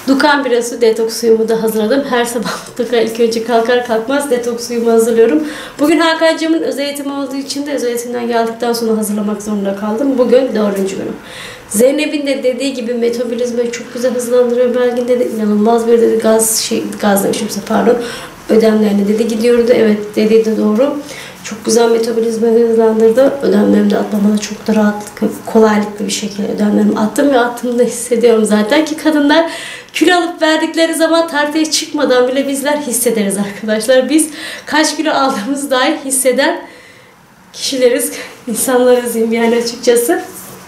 Dukan birası detoks suyumu da hazırladım. Her sabah mutlaka ilk önce kalkar kalkmaz detoks suyumu hazırlıyorum. Bugün Hakan'cığımın özel eğitimi olduğu için de özel eğitimden geldikten sonra hazırlamak zorunda kaldım. Bugün 4. günüm. Zeynep'in de dediği gibi metabolizmayı çok güzel hızlandırıyor. Belgin dedi inanılmaz bir dedi gaz demişimse pardon. Ödemlerini dedi gidiyordu. Evet dediği de doğru. Çok güzel metabolizmayı hızlandırdı. Ödemlerimi de atmamada çok da rahatlıkla, kolaylıkla bir şekilde ödemlerimi attım ve attığımda hissediyorum zaten ki kadınlar kilo alıp verdikleri zaman tartıya çıkmadan bile bizler hissederiz arkadaşlar. Biz kaç kilo aldığımızı dahi hisseden kişileriz, insanlarız yani açıkçası.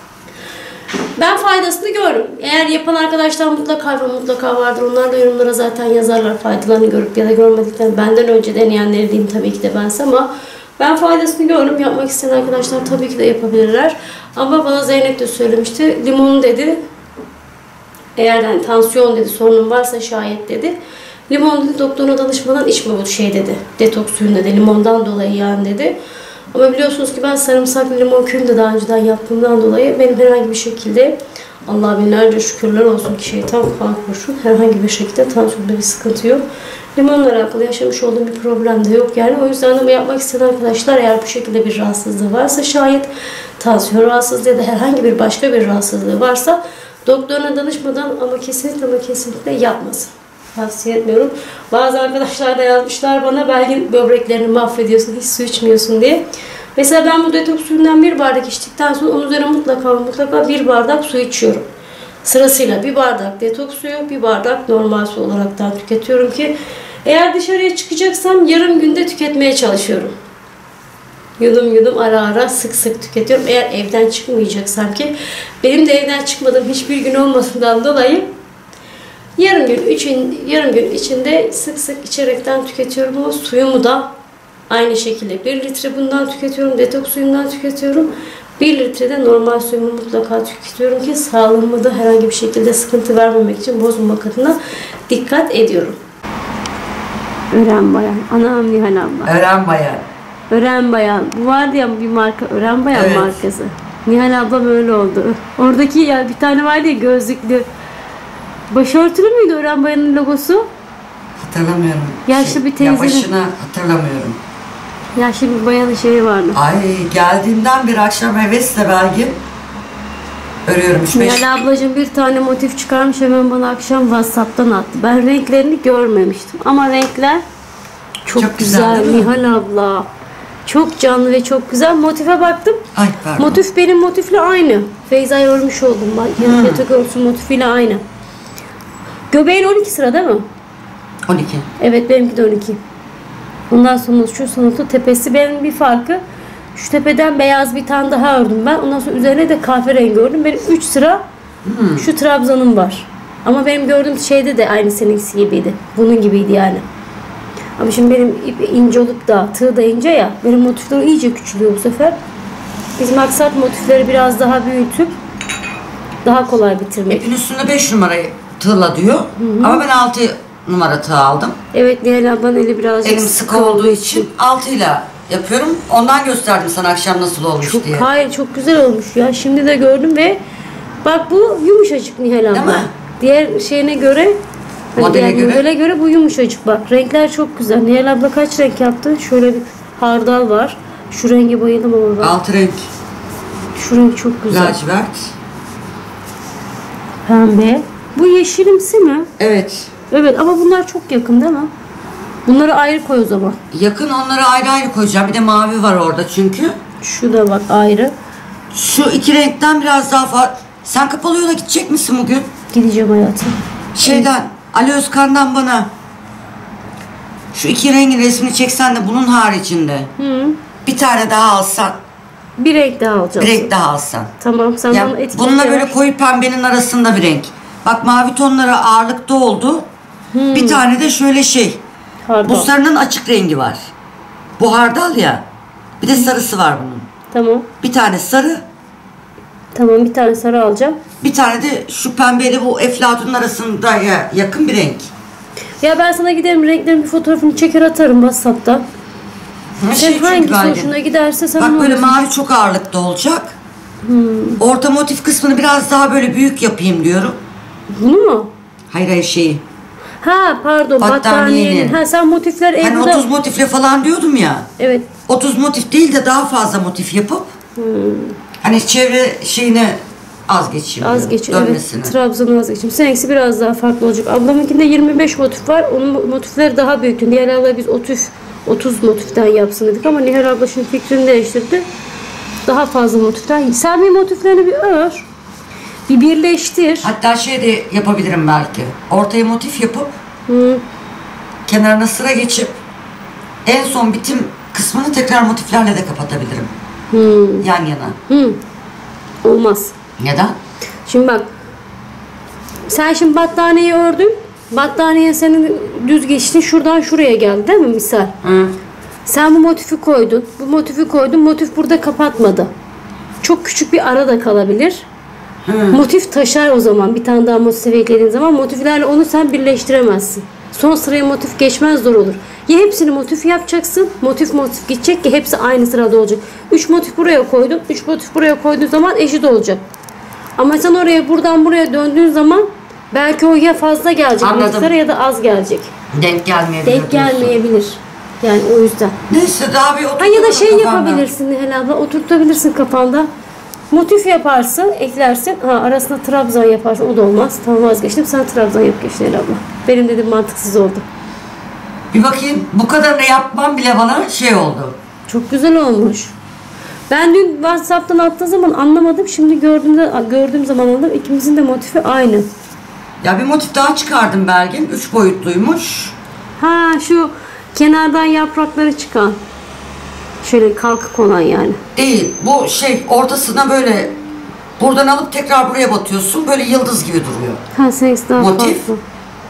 Ben faydasını gördüm. Eğer yapan arkadaşlar mutlaka vardır. Onlar da yorumlara zaten yazarlar faydalarını görüp ya da görmediklerini. Benden önce deneyenleri diyeyim tabii ki de bense ama ben faydasını gördüm. Yapmak isteyen arkadaşlar tabii ki de yapabilirler. Ama bana Zeynep de söylemişti. Limon dedi. Eğer yani tansiyon dedi sorunun varsa şayet dedi. Limon dedi doktoruna danışmadan içme bu şey dedi. Detoks suyunu dedi. Limondan dolayı yani dedi. Ama biliyorsunuz ki ben sarımsaklı limon kürünü de daha önceden yaptığımdan dolayı benim herhangi bir şekilde Allah'a binlerce şükürler olsun ki şeytan korkmuşum. Herhangi bir şekilde tansiyonda bir sıkıntı yok. Limonla alakalı yaşamış olduğum bir problem de yok yani. O yüzden de bu yapmak isteyen arkadaşlar eğer bu şekilde bir rahatsızlığı varsa şayet tansiyon rahatsızlığı ya da herhangi bir başka bir rahatsızlığı varsa doktoruna danışmadan ama kesinlikle yapmasın. Tavsiye etmiyorum. Bazı arkadaşlar da yazmışlar bana Belgin böbreklerini mahvediyorsun, hiç su içmiyorsun diye. Mesela ben bu detoks suyundan bir bardak içtikten sonra onun üzerine mutlaka bir bardak su içiyorum. Sırasıyla bir bardak detoks suyu, bir bardak normal su olaraktan tüketiyorum ki eğer dışarıya çıkacaksam yarım günde tüketmeye çalışıyorum. Yudum ara sık tüketiyorum. Eğer evden çıkmayacaksam ki benim de evden çıkmadığım hiçbir gün olmasından dolayı yarım gün içinde sık içerekten tüketiyorum. O suyumu da aynı şekilde 1 litre bundan tüketiyorum. Detoks suyundan tüketiyorum. 1 litre de normal suyumu mutlaka tüketiyorum ki sağlığımı da herhangi bir şekilde sıkıntı vermemek için bozmamak adına dikkat ediyorum. Ören Bayan. Anam Nihal abla. Ören Bayan. Bu vardı ya bir marka Ören Bayan evet. Markası. Nihal abla böyle oldu. Oradaki ya bir tane vardı ya gözlüklü. Başörtülü müydü Ören Bayan'ın logosu? Hatırlamıyorum. Yaşlı bir teyzenin. Ya başına hatırlamıyorum. Yaşlı bir bayanın şeyi vardı. Ay geldiğimden bir akşam hevesle Belgin örüyorum 3-5. Nihal ablacığım bir tane motif çıkarmış hemen bana akşam WhatsApp'tan attı. Ben renklerini görmemiştim ama renkler çok güzel Nihal abla. Çok canlı ve çok güzel. Motife baktım. Ay pardon. Motif benim motifle aynı. Feyza'yı örmüş oldum. Yatak örtüsü motifiyle aynı. Göbeğin 12 sıra değil mi? 12. Evet benimki de 12. Ondan sonra şu sınıfta tepesi benim bir farkı. Şu tepeden beyaz bir tane daha ördüm ben. Ondan sonra üzerine de kahverengi ördüm. Benim 3 sıra şu trabzanım var. Ama benim gördüğüm şeyde de aynı seninkisi gibiydi. Bunun gibiydi yani. Ama şimdi benim ip ince olup da tığ da ince ya. Benim motiflerim iyice küçülüyor bu sefer. Biz maksat motifleri biraz daha büyütüp daha kolay bitirmek. İpin üstünde 5 numarayı tığla diyor. Ama ben 6 numara tığ aldım. Evet Nihal ablanın eli birazcık elim sıkı olduğu için 6 ile yapıyorum. Ondan gösterdim sana akşam nasıl olmuş diye. Hayır çok güzel olmuş ya. Şimdi de gördüm ve bak bu yumuşacık Nihal abla. Değil mi? Diğer şeyine göre modele göre bu yumuşacık bak. Renkler çok güzel. Nihal abla kaç renk yaptı? Şöyle bir hardal var. Şu renge bayıldım ama bak. 6 renk. Şu renk çok güzel. Lacivert. Pembe. Bu yeşilimsi mi? Evet. Evet ama bunlar çok yakın değil mi? Bunları ayrı koy o zaman. Yakın onları ayrı koyacağım. Bir de mavi var orada çünkü. Şu da bak ayrı. Şu iki renkten biraz daha fazla. Sen kapalı yola gidecek misin bugün? Gideceğim hayatım. Ali Özkan'dan bana şu iki rengin resmini çeksen de bunun haricinde bir tane daha alsan. Bir renk daha alacağım. Bir renk daha alsan. Tamam sen bana etiketle bununla böyle koyu pembenin arasında bir renk. Bak mavi tonları ağırlıkta oldu. Bir tane de şöyle hardal. Bu sarının açık rengi var. Bu hardal ya. Bir de sarısı var bunun. Tamam. Bir tane sarı. Tamam bir tane sarı alacağım. Bir tane de şu pembeyle bu eflatunun arasında yakın bir renk. Ya ben sana giderim renklerin bir fotoğrafını çeker atarım WhatsApp'tan. Sen hangisi hoşuna giderse sen bak böyle mavi çok ağırlıkta olacak. Orta motif kısmını biraz daha böyle büyük yapayım diyorum. Bunu mu? Hayır şeyi. Ha pardon, battaniyenin. Ha sen motifler Hani Ebru'da... 30 motifle falan diyordum ya. Evet. 30 motif değil de daha fazla motif yapıp hani çevre şeyine az geçeyim. Az geçeyim. Evet. Trabzon'u az geçeyim. Seninkisi biraz daha farklı olacak. Ablamınkinde 25 motif var. Onun motifleri daha büyüktü. Nihal abla biz 30 motiften yapsın dedik ama Nihal abla şimdi fikrini değiştirdi. Daha fazla motiften. Sen bir motiflerini bir ör. Bir birleştir. Hatta şey de yapabilirim belki. Ortaya motif yapıp kenarına sıra geçip en son bitim kısmını tekrar motiflerle de kapatabilirim. Yan yana. Olmaz. Neden? Şimdi bak. Sen şimdi battaniyeyi ördün. Battaniye senin düz geçti. Şuradan şuraya geldi değil mi misal? Sen bu motifi koydun. Bu motifi koydun. Motif burada kapatmadı. Çok küçük bir ara da kalabilir. Motif taşar o zaman. Bir tane daha motif eklediğin zaman motiflerle onu sen birleştiremezsin. Son sıraya motif geçmez, zor olur. Ya hepsini motif yapacaksın. Motif gidecek ki hepsi aynı sırada olacak. 3 motif buraya koydun. 3 motif buraya koyduğun zaman eşit olacak. Ama sen oraya buradan buraya döndüğün zaman belki o ya fazla gelecek motiflere ya da az gelecek. Denk gelmeyebilir. Denk gelmeyebilir. Yani o yüzden. Neyse daha bir oturtalım. Ya da şey kafanda yapabilirsin Nihal abla. Oturtabilirsin kafanda. Motif yaparsın, eklersin. Arasında trabzan yaparsın. O da olmaz. Tamam, vazgeçtim. Sen trabzan yap Nihal abla. Benim dediğim mantıksız oldu. Bir bakayım. Bu kadarını yapmam bile bana şey oldu. Çok güzel olmuş. Ben dün WhatsApp'tan attığı zaman anlamadım. Şimdi gördüğüm zaman anladım. İkimizin de motifi aynı. Ya bir motif daha çıkardım Belgin. 3 boyutluymuş. Ha şu kenardan yaprakları çıkan. Şöyle kalkık olan yani. Değil. Bu şey ortasına böyle buradan alıp tekrar buraya batıyorsun. Böyle yıldız gibi duruyor. Ha seninki daha motif. farklı.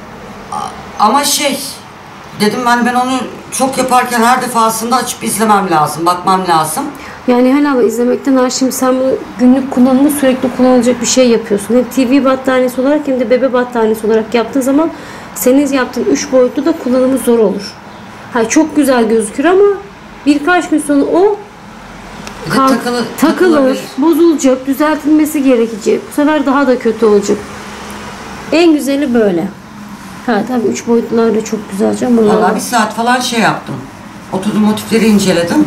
Ama şey dedim ben onu çok yaparken her defasında açıp izlemem lazım. Bakmam lazım. Yani hala izlemekten şimdi sen bu günlük kullanımda sürekli kullanılacak bir şey yapıyorsun. Hem TV battaniyesi olarak hem de bebe battaniyesi olarak yaptığın zaman senin yaptığın 3 boyutlu da kullanımı zor olur. Çok güzel gözükür ama birkaç gün sonra o takılır, bozulacak, düzeltilmesi gerekecek. Bu sefer daha da kötü olacak. En güzeli böyle. Tabii 3 boyutlular da çok güzel canım. Valla bir saat falan şey yaptım. Oturdum motifleri inceledim.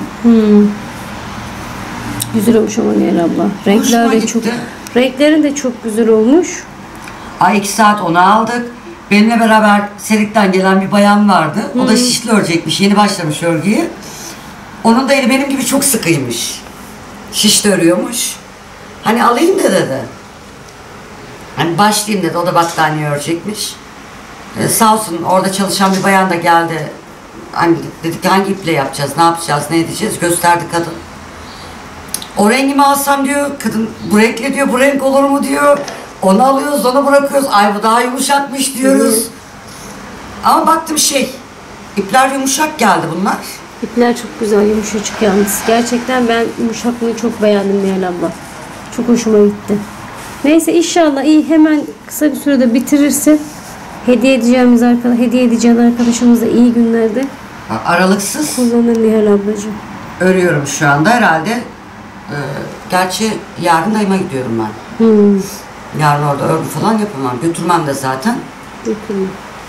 Güzel olmuş ama Nihal abla. Renklerin de çok güzel olmuş. 2 saat onu aldık. Benimle beraber Serik'ten gelen bir bayan vardı. O da şişli örecekmiş. Yeni başlamış örgüye. Onun da eli benim gibi çok sıkıymış. Şişli örüyormuş. Hani alayım da dedi. Hani başlayayım dedi. O da battaniye örecekmiş. Sağ olsun orada çalışan bir bayan da geldi. Hani dedik hangi iple yapacağız, ne yapacağız, ne edeceğiz gösterdi kadın. O rengi mi alsam diyor, kadın bu renkle diyor, bu renk olur mu diyor. Onu alıyoruz, onu bırakıyoruz. Ay bu daha yumuşakmış diyoruz. Ama baktım ipler yumuşak geldi bunlar. İpler çok güzel, yumuşacık yalnız. Gerçekten ben yumuşaklığını çok beğendim Nihal abla. Çok hoşuma gitti. Neyse inşallah iyi hemen kısa bir sürede bitirirsin. Hediye edeceğin arkadaşımız da iyi günlerde aralıksız kullanır Nihal ablacığım. Örüyorum şu anda herhalde. Gerçi yarın dayıma gidiyorum ben. Yarın orada örgü falan yapamam. Götürmem de zaten. Götürmem.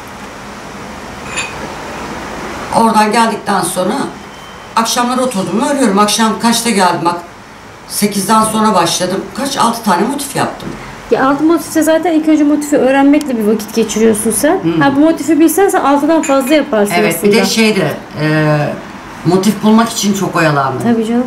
Oradan geldikten sonra akşamları oturdum örüyorum. Akşam kaçta geldim bak. 8'den sonra başladım. 6 tane motif yaptım. Ya 6 motifse zaten ilk önce motifi öğrenmekle bir vakit geçiriyorsun sen. Bu motifi bilsen sen 6'dan fazla yaparsın evet, aslında. Evet bir de motif bulmak için çok oyalandım. Tabii canım.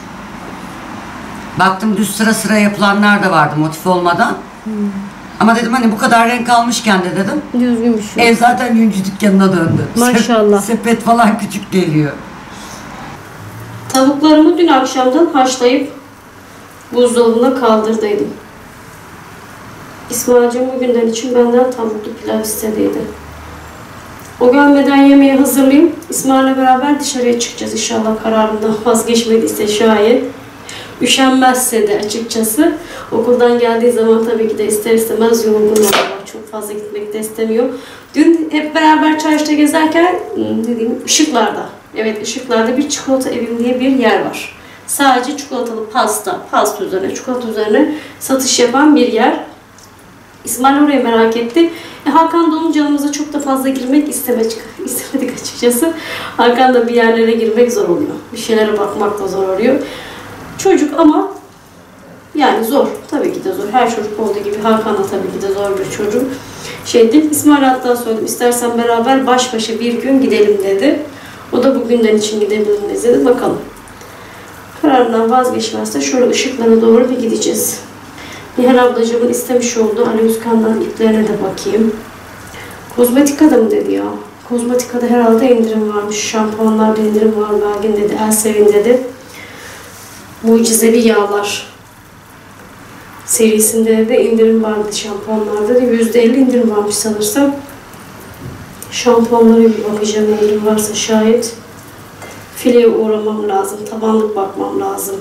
Baktım düz sıra yapılanlar da vardı motif olmadan. Ama dedim hani bu kadar renk almışken de dedim. Düzgün bir şey. Ev zaten yüncü dükkanına döndü. Maşallah. Sepet falan küçük geliyor. Tavuklarımı dün akşamdan haşlayıp buzdolabına kaldırdıydım. İsmail'cim bugünden için benden tavuklu pilav istediydi. O gelmeden yemeği hazırlayayım. İsmail'le beraber dışarıya çıkacağız inşallah, kararından vazgeçmediyse şayet. Üşenmezse de açıkçası. Okuldan geldiği zaman tabii ki de ister istemez yorgun oluyor. Çok fazla gitmek de istemiyor. Dün hep beraber çarşıda gezerken Işıklar'da. Evet, Işıklar'da bir çikolata evim diye bir yer var. Sadece çikolatalı pasta üzerine, çikolata üzerine satış yapan bir yer. İsmail oraya merak etti. Hakan da onun canımıza çok da fazla girmek istemedik açıkçası. Hakan da bir yerlere girmek zor oluyor. Bir şeylere bakmak da zor oluyor. Çocuk ama yani zor. Tabii ki de zor. Her çocuk olduğu gibi Hakan da tabii ki de zor bir çocuk. İsmail hatta söyledim. İstersen beraber baş başa bir gün gidelim dedi. O da bugünden için gidelim dedi. Bakalım. Kararından vazgeçmezse şöyle ışıklara doğru bir gideceğiz. Nihal ablacığımın istemiş olduğu Ali Özkan'dan iplerine de bakayım. Kozmetikada mı dedi ya? Kozmetikada herhalde indirim varmış. Şampuanlarda indirim var. Belgin dedi. Elsevin dedi. Mucizevi yağlar serisinde de indirim vardı şampuanlarda da. %50 indirim varmış sanırsam. Şampuanlara bir bakacağım indirim varsa şayet. Fileye uğramam lazım. Tabanlık bakmam lazım.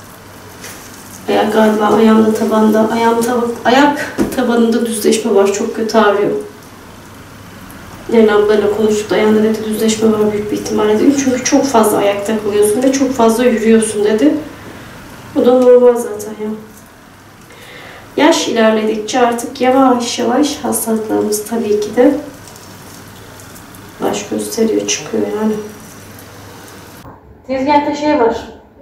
Galiba ayağımda tabanda, ayak tabanında düzleşme var. Çok kötü ağrıyor. Nihal ablayla konuştuk. Ayağında dedi düzleşme var büyük bir ihtimalle dedim. Çünkü çok fazla ayakta kalıyorsun ve çok fazla yürüyorsun dedi. Bu da normal zaten ya. Yaş ilerledikçe artık yavaş yavaş hastalıklarımız tabii ki de baş gösteriyor, çıkıyor yani. Tezgahta var.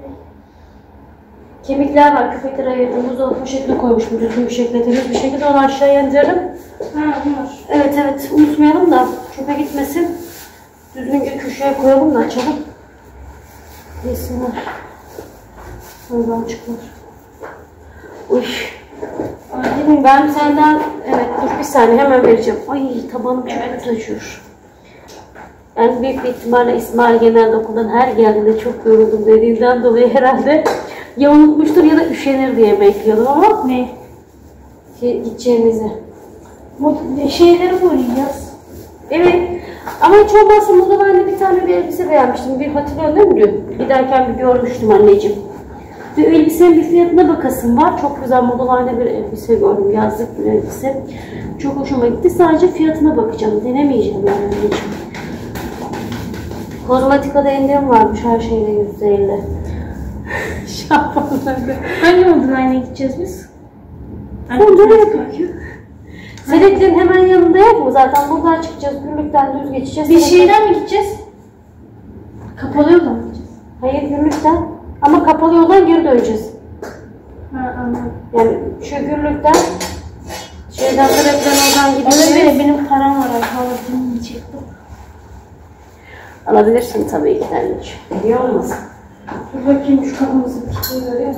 Kemikler var, köpekler ayırdım. Buzdolabı poşetine koymuşum. Düzgün bir şekilde, temiz bir şekilde onu aşağıya indirelim. Var. Evet, unutmayalım da çöpe gitmesin. Düzgünce köşeye koyalım da açalım. Yesinler. Oradan çıkar. Uy. Ben senden, evet dur bir saniye hemen vereceğim. Ay tabanım çok taşıyor. Yani büyük bir ihtimalle İsmail genelde okuldan her geldiğinde çok yoruldum dediğinden dolayı herhalde ya unutmuştur ya da üşenir diye bekliyordum ama ne? Gideceğimizi. Şeyleri boyayacağız. Evet. Ama hiç olmazsa burada ben de bir tane bir elbise beğenmiştim. Bir hatırlıyor değil mi dün? Giderken bir görmüştüm anneciğim. Bir elbisenin bir fiyatına bakasım var. Çok güzel modalarda bir elbise gördüm. Yazlık bir elbise. Çok hoşuma gitti. Sadece fiyatına bakacağım. Denemeyeceğim yani anneciğim. Kozmetikada indirim varmış her şeyde %50. Şampuanlarda. Hangi modeline gideceğiz biz? Burada yapıyor. Select'lerin hemen yanında yok mu? Zaten buradan çıkacağız. Gürlükten düz geçeceğiz. Bir şeyden mi gideceğiz? Kapalı yoldan mı gideceğiz? Hayır Gürlükten. Ama kapalı yoldan geri döneceğiz. Ha anladım. Yani şu Gürlükten Select'lerin oradan gideceğiz. Evet benim param var. Alabilirim diyecektim. Alabilirsin tabii ki anneciğim. İyi olmasın. Dur bakayım şu kafamızı tutuyor.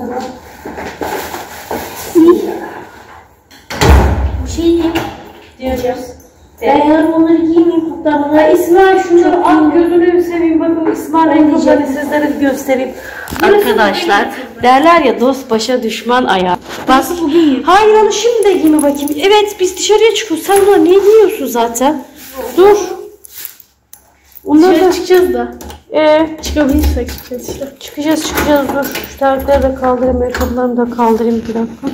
Bir şey diyeyim. Diyeceğiz. Ben yarın onları giymeyeyim. Hatta bana İsmail şunu al gözünü seveyim bakın İsmail ayakkabılarını sizlere bir göstereyim. Arkadaşlar derler ya dost başa düşman ayağı. Bak hayır onu şimdi de giyme bakayım. Evet biz dışarıya çıkıyoruz. Sen bunları niye giyiyorsun zaten? Dur. Dışarı çıkacağız da. Çıkabilirsek çıkacağız işte. Çıkacağız dur. Şu terlikleri de kaldırayım. Ayakkabılarımı da kaldırayım bir dakika.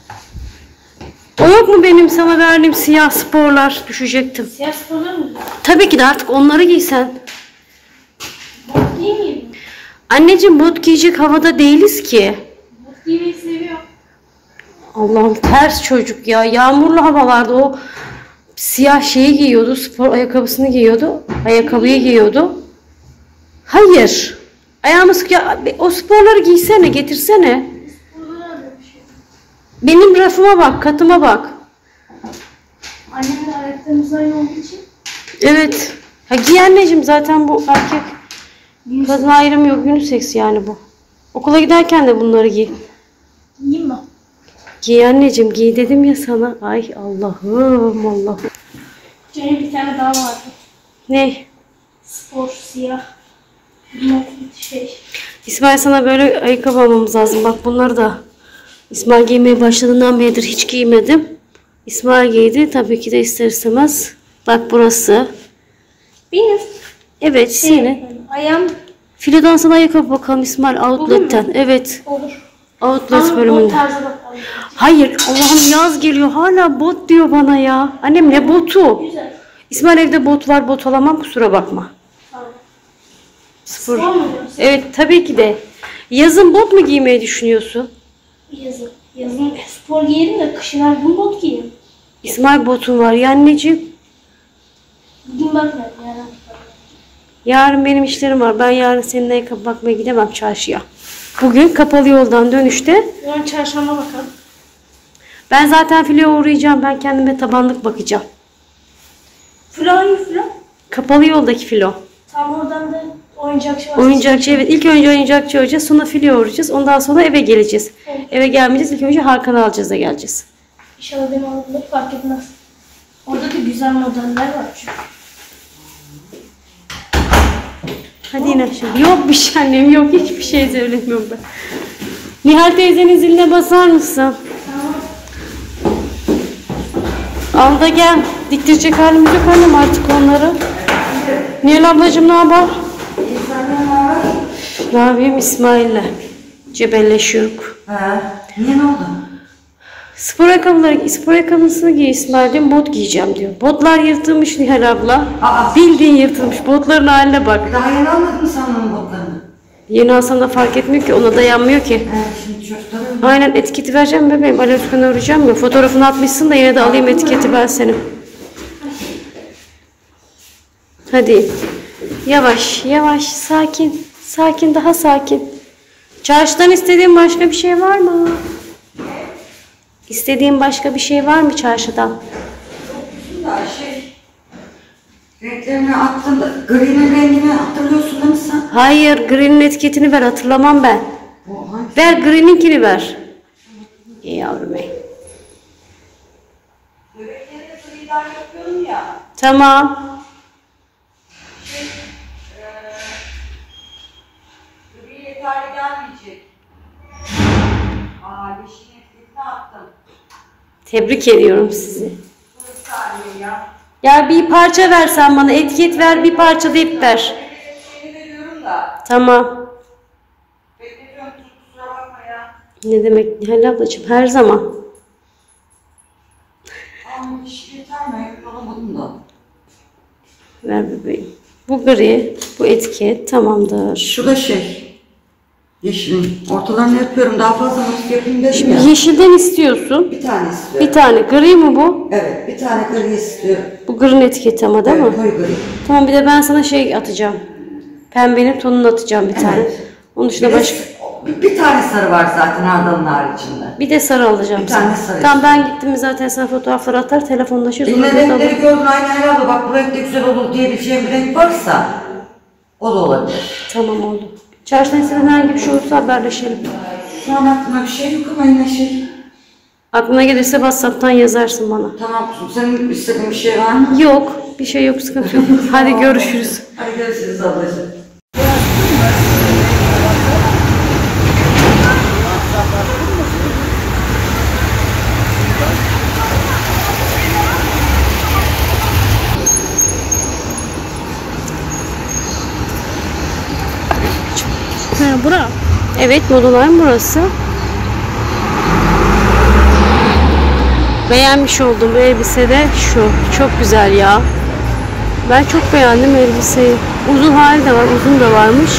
O yok mu benim sana verdiğim siyah sporlar? Düşecektim. Siyah sporlar mı? Tabii ki de artık onları giysen. Bot giymeyeyim. Anneciğim bot giyecek havada değiliz ki. Bot giymeyi seviyorum. Allah'ım ters çocuk ya. Yağmurlu havalarda o siyah şeyi giyiyordu. Spor ayakkabısını giyiyordu. Ayakkabıyı giyiyordu. Hayır. Ayağımız ya, o sporları giysene getirsene. Sporlar öyle bir şey. Benim rafıma bak, katıma bak. Annemin ayaklarımız aynı olduğu için. Evet. Ha, giy anneciğim zaten bu erkek. Kadın ayrımı yok. Unisex yani bu. Okula giderken de bunları giy. Giyeyim mi? Giy anneciğim giy dedim ya sana. Ay Allah'ım. Benim bir tane daha vardı. Ne? Spor, siyah. Mofit şey. İsmail sana böyle ayakkabı almamız lazım. Bak bunları da İsmail giymeye başladığından beridir hiç giymedim. İsmail giydi. Tabii ki de ister istemez. Bak burası. Benim. Evet senin. Ayağım. Filodan sana ayakkabı bakalım İsmail Outlet'ten. Evet. Olur. Outlet bölümünde. Bot tarzı bakalım. Hayır Allah'ım yaz geliyor. Hala bot diyor bana ya. Annem ne botu? Güzel. İsmail evde bot var. Bot alamam kusura bakma. Tamam. Spor. Spor mu diyorsun? Evet tabii ki de. Yazın bot mu giymeyi düşünüyorsun? Yazın. Yazın spor giyerim de kışın her gün bot giyerim. İsmail botun var ya anneciğim. Bugün bakmadım yani. Yarın benim işlerim var. Ben yarın seninle ayakkabı bakmaya gidemem çarşıya. Bugün kapalı yoldan dönüşte. Yarın çarşamba bakalım. Ben zaten filoya uğrayacağım. Ben kendime tabanlık bakacağım. Filo hangi filo? Kapalı yoldaki filo. Tam oradan da oyuncakçı var. Oyuncakçı, evet. İlk önce oyuncakçı olacağız. Sonra filoya uğrayacağız. Ondan sonra eve geleceğiz. Evet. Eve gelmeyeceğiz. İlk önce Hakan'ı alacağız da geleceğiz. İnşallah benim aldığımda fark etmez. Orada da güzel modeller var çünkü. Hadi yine şimdi. Yok bir şey annem. Yok hiçbir şey söylemiyorum ben. Nihal teyzenin ziline basar mısın? Al da gel. Diktirecek halimiz yok annem artık onları. Nihal ablacığım ne haber? Ne yapayım İsmail'le? Cebelleşiyoruz. Niye ne oldu? Spor ayakkabısını giy İsmail diyorum. Bot giyeceğim diyor. Botlar yırtılmış Nihal abla. Bildiğin yırtılmış. Botların haline bak. Daha yeni almadın mı sen onun botlarını? Yeni alsam da fark etmiyor ki. Ona dayanmıyor ki. Şimdi çocuklar öyle. Aynen etiketi vereceğim bebeğim. Alev Özkan'a uğrayacağım ya. Fotoğrafını atmışsın da yine de alayım etiketi ben senin. Hadi. Yavaş yavaş sakin. Sakin daha sakin. Çarşıdan istediğin başka bir şey var mı? İstediğin başka bir şey var mı çarşıdan? Da renklerini attın da gri'nin rengini hatırlıyorsun değil mi sen? Hayır, Green'in etiketini ver, hatırlamam ben. Ver, Green'inkini ver. İyi yavrum ey. Bebekleri gri'den yapıyorum ya. Tamam. Gri yeterli gelmeyecek. Yeşil etiketini attım. Tebrik ediyorum sizi. Bir saniye ya. Ya bir parça versen bana, etiket ver, bir parça da ip ver. Şeyini veriyorum da. Tamam. Bekletiyorum, kusura bakma ya. Ne demek Nihal ablacığım, her zaman. Yeşil yeter mi? Alamadım da. Ver bebeğim. Bu gri, bu etiket tamamdır. Şu da yeşilin. Ortalarını yapıyorum. Daha fazla motif yapayım dedim Şimdi ya. yeşilden istiyorsun. Bir tane istiyorum. Bir tane gri mi bu? Evet, bir tane gri istiyorum. Bu gri'nin etiketi ama değil mi? Koyu gri. Tamam, bir de ben sana atacağım. Pembenin tonunu atacağım bir tane. Onun dışında başka... Bir tane sarı var zaten hardalın haricinde. Bir de sarı alacağım Bir tane sana. sarı. Tamam, ben gittim mi zaten sana fotoğrafları atar, telefonlaşırız. Yine Onu da renkleri alırım. gördün aynı herhalde. Bak bu renk de güzel olur diyebileceğim bir renk varsa o da olabilir. Tamam oldu. Çarşıdan istediğin herhangi bir şey olursa haberleşelim. Şu an aklıma bir şey yok ama yine Aklına gelirse WhatsApp'tan yazarsın bana. Tamam, senin istediğin bir şey var mı? Yok, bir şey yok, sıkıntı yok. Hadi görüşürüz. Hadi görüşürüz ablacığım. Bura. Evet, Modaline burası. Beğenmiş olduğum elbise de şu. Çok güzel ya. Ben çok beğendim elbiseyi. Uzun hali de var, uzun da varmış.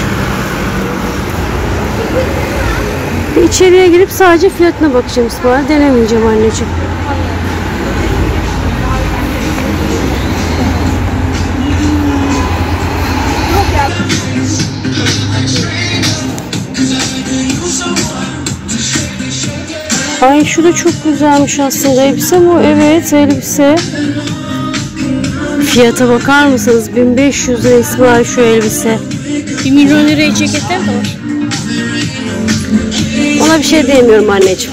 Bir içeriye girip sadece fiyatına bakacağım İsmail. Denemeyeceğim anneciğim. Ay şu da çok güzelmiş aslında elbise bu. Evet elbise. Fiyata bakar mısınız? 1500 lira İsmail şu elbise. 1 milyon liraya ceketler de var. Ona bir şey diyemiyorum anneciğim.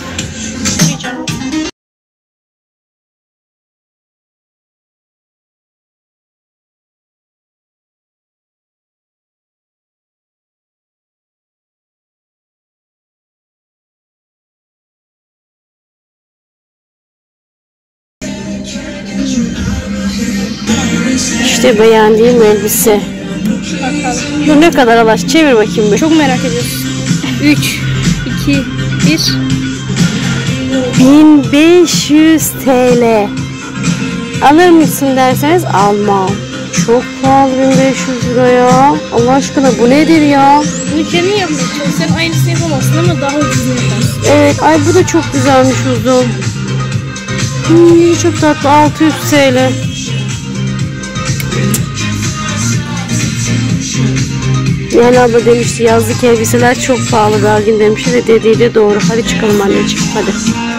İşte beğendiğim elbise. Bakalım. Bu ne kadar alaş? Çevir bakayım bir. Çok merak ediyoruz. 3, 2, 1. 1500 TL. Alır mısın derseniz almam. Çok pahalı 1500 lira ya. Allah aşkına bu nedir ya? Bunu kendin yapmaya çalışsan aynısını yapamazsın ama daha ucuz yaparsın. Evet, ay bu da çok güzelmiş uzun. Çok tatlı, 600 TL. Yani abla demişti yazlık elbiseler çok pahalı Belgin demişti ve dediği de doğru. Hadi çıkalım anneciğim, hadi.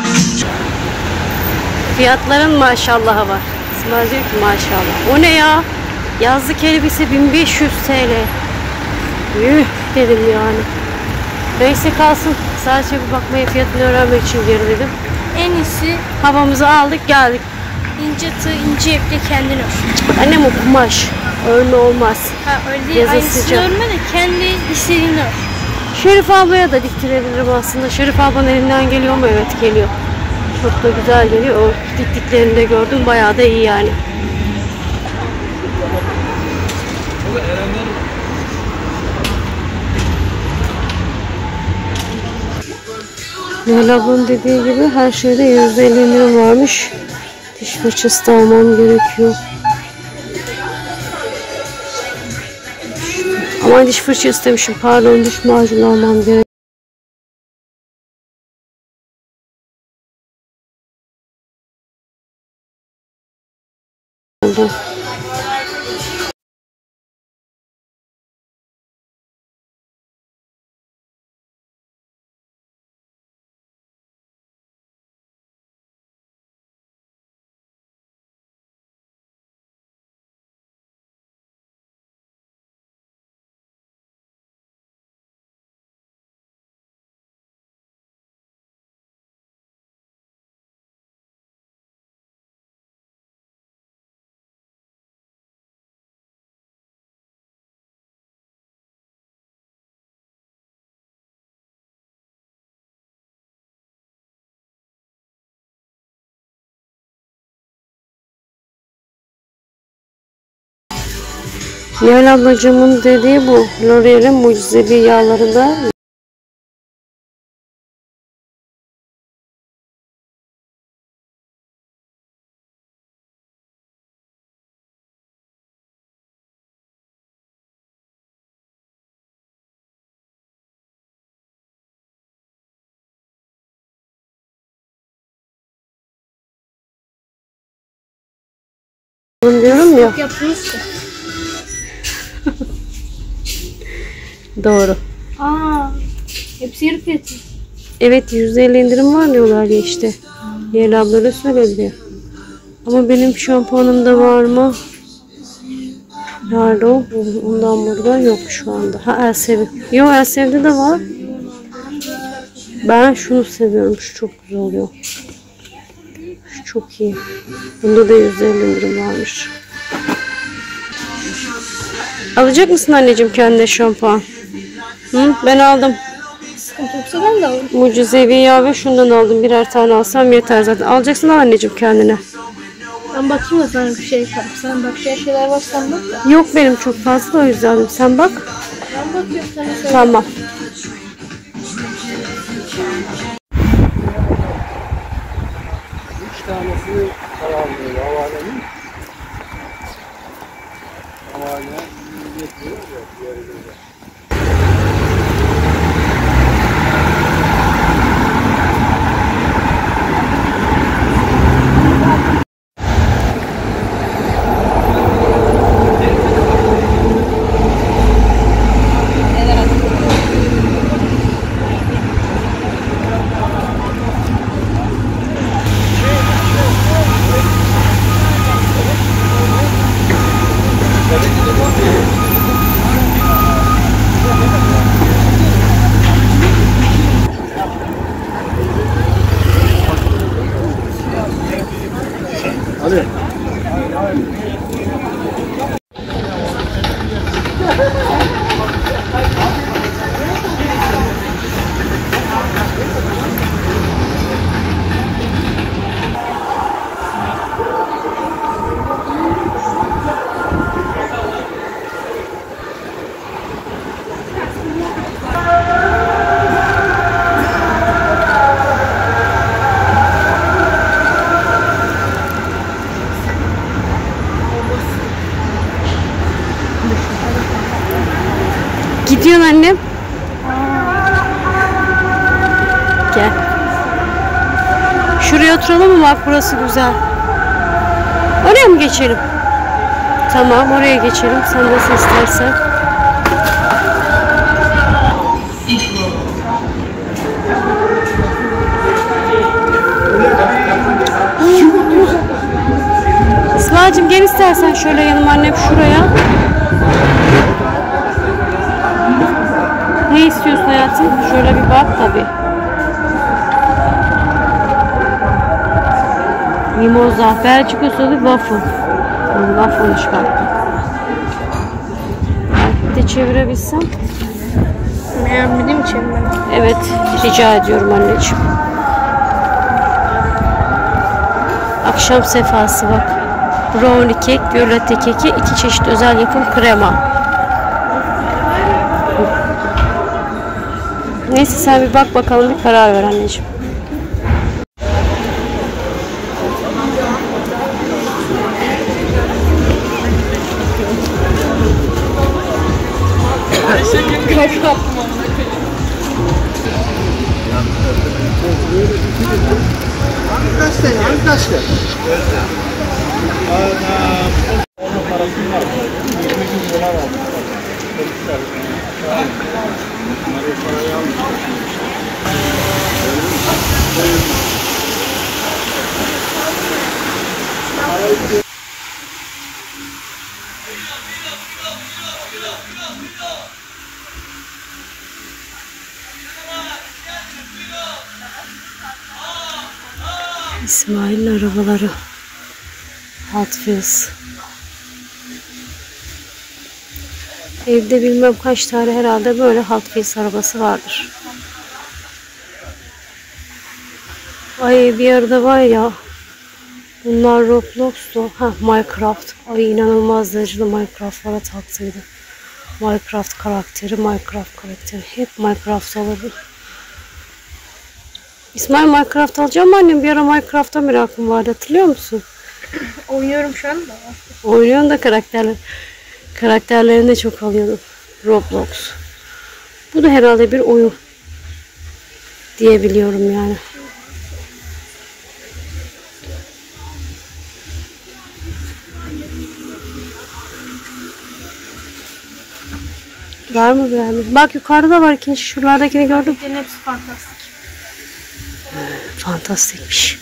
Fiyatların maşallahı var. İsmail diyor ki maşallah. O ne ya? Yazlık elbise 1500 TL. Yuh dedim yani. Neyse kalsın. Sadece bir bakmaya, fiyatını öğrenmek için geriledim. En iyisi Havamızı aldık geldik. ince tığ, ince iple kendin ör. Annem o kumaş. Örme olmaz. Ha öyle değil. Yazın Aynısını sıcak. örme de kendi istediğini ör. Şerif ablaya da diktirebilirim aslında. Şerif ablanın elinden geliyor mu? Evet geliyor. Çok da güzel geliyor. O diktiklerini de gördüm. Bayağı da iyi yani. Nihal ablanın dediği gibi her şeyde %50 indirim varmış. Diş fırçası da almam gerekiyor. Ama diş fırçası demişim. Pardon, diş macunu almam gerekiyor. Nihal ablacığımın dediği bu. L'Oreal'in mucizevi yağlarında diyorum ya. Yapıyoruz ki. Doğru. Aa, hepsi yarı fiyatı. Evet, %50 indirim var diyorlar ya işte. Nihal abla da söyledi. Ama benim şampuanımda var mı? Nerede o? Ondan burada yok şu anda. Ha, Elsev'in. Yok, Elsev'de de var. Ben şunu seviyorum. Şu çok güzel oluyor. Şu çok iyi. Bunda da %50 indirim varmış. Alacak mısın anneciğim kendine şampuan? Hı? Ben aldım. Sıkıntı yoksa ben de alırım. Mucizevi yağ ve şundan aldım. Birer tane alsam yeter zaten. Alacaksın al anneciğim kendine. Ben bakayım da sana bir şey yaparım. Sen bakacağın şeyler var, sen bak da. Yok benim çok fazla, o yüzden. Sen bak. Ben bakıyorum, sana söyle. Tamam. Üç tanesini tamamlıyor havalenin. Havale yetmiyor ya diğeri de. Hadi. Gidiyorsun annem. Gel. Şuraya oturalım mı? Bak burası güzel. Oraya mı geçelim? Tamam, oraya geçelim. Sen nasıl istersen. İsmail'cim gel istersen şöyle yanıma, annem şuraya. Ne istiyorsun hayatım? Şöyle bir bak tabii. Mimoza, Belçika usulü waffle. Waffle çıkarttım. Bir de çevirebilsem. Beğenmediğim için ben. Evet, rica ediyorum anneciğim. Akşam sefası bak. Brownie kek, violette keki, 2 çeşit özel yapım krema. Neyse sen bir bak bakalım, bir karar ver anneciğim. Hangi gazete? Hangi gazete? Onun parasını var. 20 bin dolar aldım. Bunları parayı aldım. İsmail'in arabaları. Hot Wheels. Evde bilmem kaç tane herhalde böyle Hot Wheels arabası vardır. Ay bir arada var ya. Bunlar Roblox'tu. Minecraft. Ay inanılmaz derecede Minecraft'lara taktıydı. Minecraft karakteri. Hep Minecraft alırdı. İsmail Minecraft alacağım mı annem? Bir ara Minecraft'ta merakım vardı. Hatırlıyor musun? Oynuyorum şu anda. Oynuyorsun da karakterlerini de çok alıyordum. Roblox. Bu da herhalde bir oyun diye biliyorum yani. Var mı beğendin? Bak yukarıda var ikinci. Şuralardakini gördüm. Hepsi fantastik. Fantastikmiş.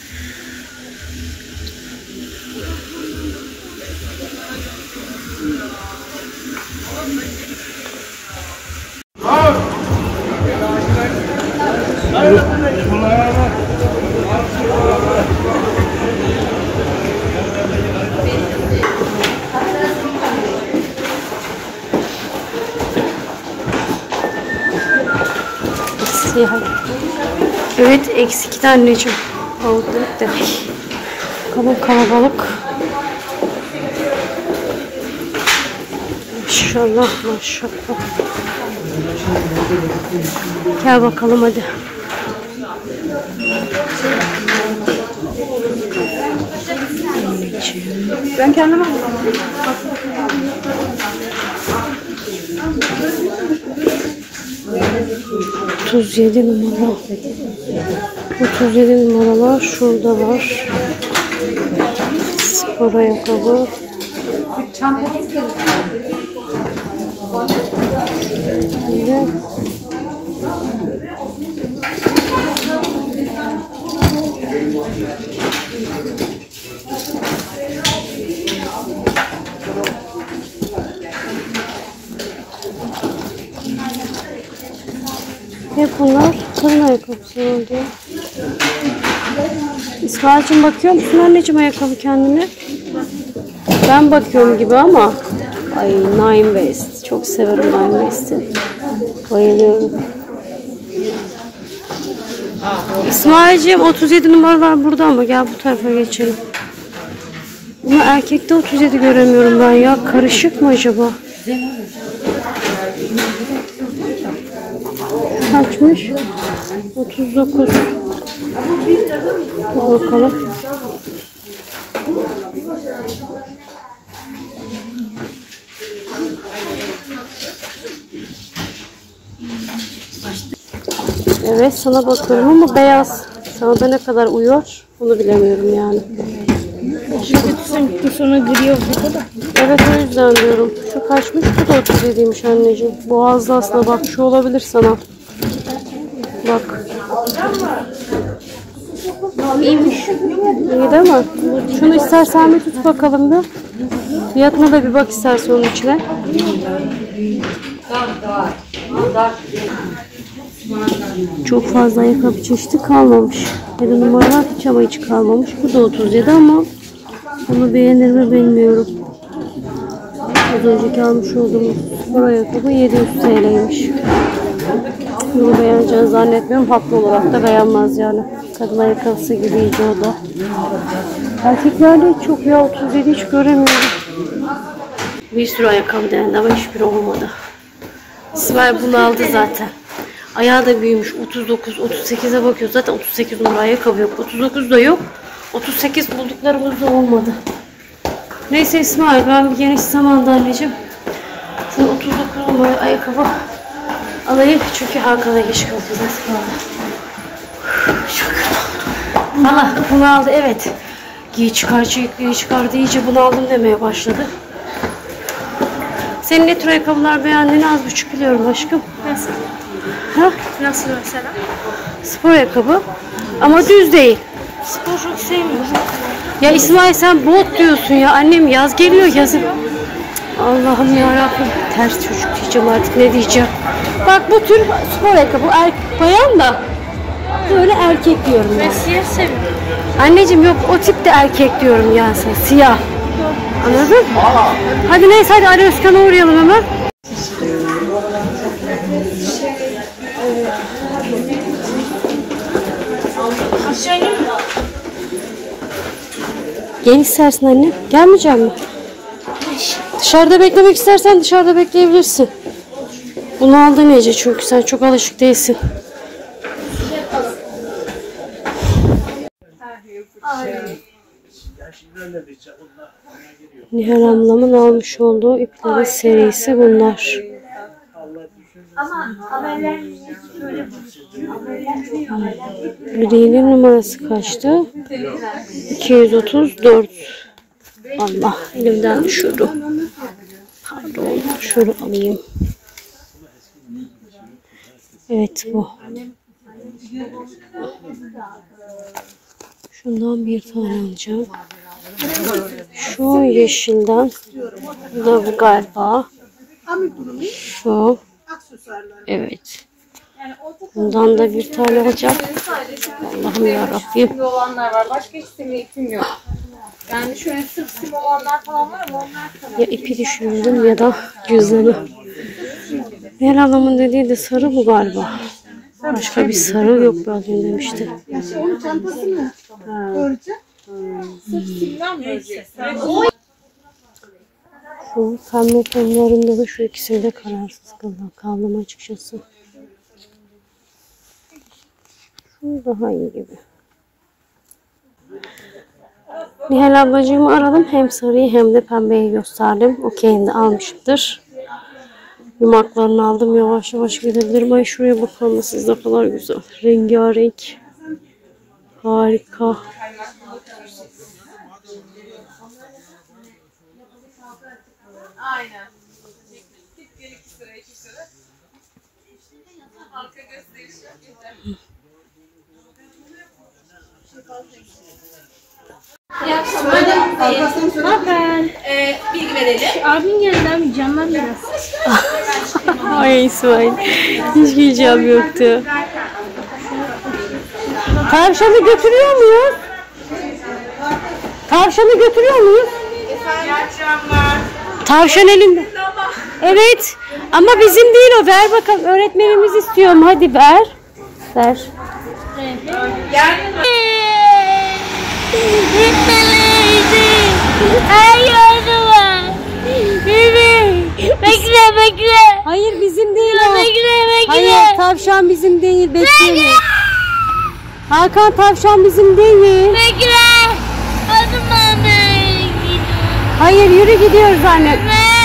Siyah. Evet, eksik de anneciğim. Outlet de. Bakalım kalabalık. Maşallah maşallah. Gel bakalım hadi. Ben kendime 37 numara. 37 numaralar şurada var. Spor ayakkabı. Böyle. Hep bunlar kadın ayakkabısı oldu. İsmail'cim bakıyor musun anneciğim ayakkabı kendine? Ben bakıyorum gibi ama. Ay Nine West. Çok severim Nine West'i. Bayılıyorum. İsmail'cim 37 numaralar burada ama gel bu tarafa geçelim. Ama erkekte 37 göremiyorum ben ya. Karışık mı acaba? Kaçmış? 39. Bakalım. Evet sana bakıyorum ama beyaz. Sana da ne kadar uyuyor onu bilemiyorum yani. Sanki sonra gri oldu da. Evet o yüzden diyorum. Şu kaçmış, bu da 37'ymiş anneciğim. Boğazda aslında bak şu olabilir sana. Bak. İyiymiş. İyi değil mi? Şunu istersen bir tut bakalım bir. Fiyatına da bir bak istersen onun içine. Çok fazla ayakkabı çeşidi kalmamış. Ya da numaralar hiç ama hiç kalmamış. Bu da 37 ama onu beğenir mi bilmiyorum. Az önceki almış olduğumuz spor ayakkabı 700 TL'ymiş. Bunu beğeneceğini zannetmiyorum. Haklı olarak da beğenmez yani. Kadın ayakkabısı gibiydi o da. Erkeklerde hiç çok ya, 37 hiç göremiyorum. Bir sürü ayakkabı denendi ama hiçbiri olmadı. İsmail bunu aldı zaten. Ayağı da büyümüş. 39, 38'e bakıyor. Zaten 38 numara ayakkabı yok. 39 da yok. 38 bulduklarımız da olmadı. Neyse İsmail, ben bir geniş zamanda anneciğim. Sana 39 numara ayakkabı alayım. Çünkü Hakan'a geç kalacağız. Valla bunu aldı, evet. Giy çıkardı, iyice bunu aldım demeye başladı. Senin ne tür ayakkabılar beğendiğini az buçuk biliyorum aşkım. Nasıl? Ha? Nasıl mesela? Spor ayakkabı ama düz değil. Spor çok sevmiyorum. Ya İsmail sen bot diyorsun ya, annem yaz geliyor yazın. Allah'ım yarabbim, ters çocuk diyeceğim artık, ne diyeceğim. Bak bu tür spor ayakkabı bayan da böyle erkek diyorum ben. Ben siyah seviyorum. Anneciğim yok, o tip de erkek diyorum ya sen, siyah. Anladın? Hadi neyse, hadi Ali Özkan'a uğrayalım hemen. Gel istersin anne. Gelmeyecek mi? Dışarıda beklemek istersen dışarıda bekleyebilirsin. Bunu aldın Ece çünkü sen çok alışık değilsin. Nihal ablamın almış olduğu iplerin serisi bunlar. Gri'nin numarası kaçtı? 234. Allah, elimden düşürdü. Pardon, şöyle alayım. Evet bu. Şundan bir tane alacağım. Şu yeşilden. Bu da bu galiba. Şu. Evet. Bundan da bir tane alacağım. Allah'ım yarabbim. Sim olanlar var. Başka hiç simli ipim yok. Yani şöyle sırf sim olanlar falan var ama onlar kadar. Ya ipi düşünüyorum ya da cüzdanı. Her adamın dediği de sarı bu galiba. Başka bir sarı yok ben demişti. Onun çantası mı? Öreceğim. Sırf simden mi öreceksin? Şu pembe tonlarında da şu ikisinde kararsız kaldım açıkçası. Şu daha iyi gibi. Nihal ablacığımı aradım. Hem sarıyı hem de pembeyi gösterdim. Okey'ini de almışımdır. Yumaklarını aldım. Yavaş yavaş gidebilirim. Ay şuraya bakar mısınız? Ne kadar güzel. Rengarenk. Harika. Aynen. Bir iki sıra, iki sıra. Halka gösterişi. Bilgi verelim. Abin geldi abi, canlar biraz. Ay İsmail. Hiç giyeceğim yoktu. Tavşanı götürüyor muyuz? Tavşanı götürüyor muyuz? Tavşan elinde. Evet. Ama bizim değil o. Ver bakalım. Öğretmenimiz istiyorum. Hadi ver. Ver. Bekle. Hayır bizim değil o. Bekle. Hayır tavşan bizim değil. Bekleyin. Hakan tavşan bizim değil. Bekle. Hadi bana. Hayır yürü gidiyoruz anne.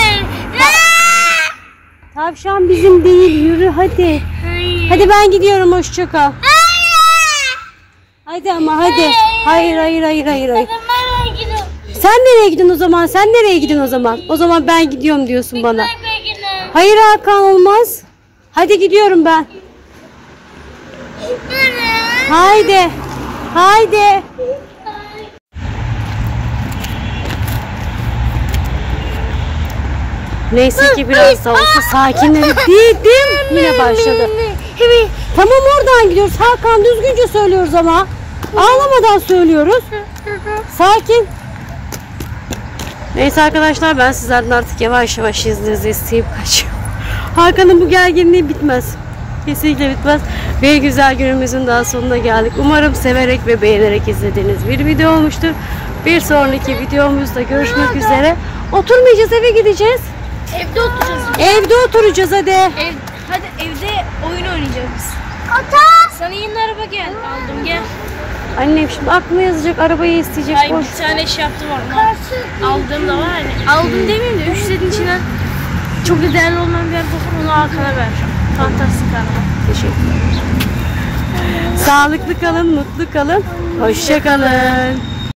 Tavşan bizim değil. Yürü hadi. Hadi ben gidiyorum. Hoşça kal. Hadi ama hadi. Hayır. Ben gidiyorum. Sen nereye gidiyorsun o zaman? Sen nereye gidiyorsun o zaman? O zaman ben gidiyorum diyorsun bana. Hayır Hakan olmaz. Hadi gidiyorum ben. Haydi. Neyse ki biraz da olsa sakinledim. Yine başladı. Tamam oradan gidiyoruz. Hakan düzgünce söylüyoruz ama. Ağlamadan söylüyoruz. Sakin. Neyse arkadaşlar ben sizlerden artık yavaş yavaş izninizi isteyip kaçıyorum. Hakan'ın bu gerginliği bitmez. Kesinlikle bitmez. Bir güzel günümüzün daha sonuna geldik. Umarım severek ve beğenerek izlediğiniz bir video olmuştur. Bir sonraki videomuzda görüşmek üzere. Oturmayacağız, eve gideceğiz. Evde oturacağız. Evde oturacağız hadi. Hadi evde oyun oynayacağız biz. Sana yeni araba aldım gel. Annem şimdi aklına yazacak, arabayı isteyecek. Ay Boş. bir tane şey yaptım orada. Aldığım da var hani. Aldım demeyeyim de 3 setin içinden çok da değerli olmayan bir yer bulup onu Hakan'a vereceğim. Fantastik araba. Teşekkür ederim. Sağlıklı kalın, mutlu kalın. Hoşça kalın.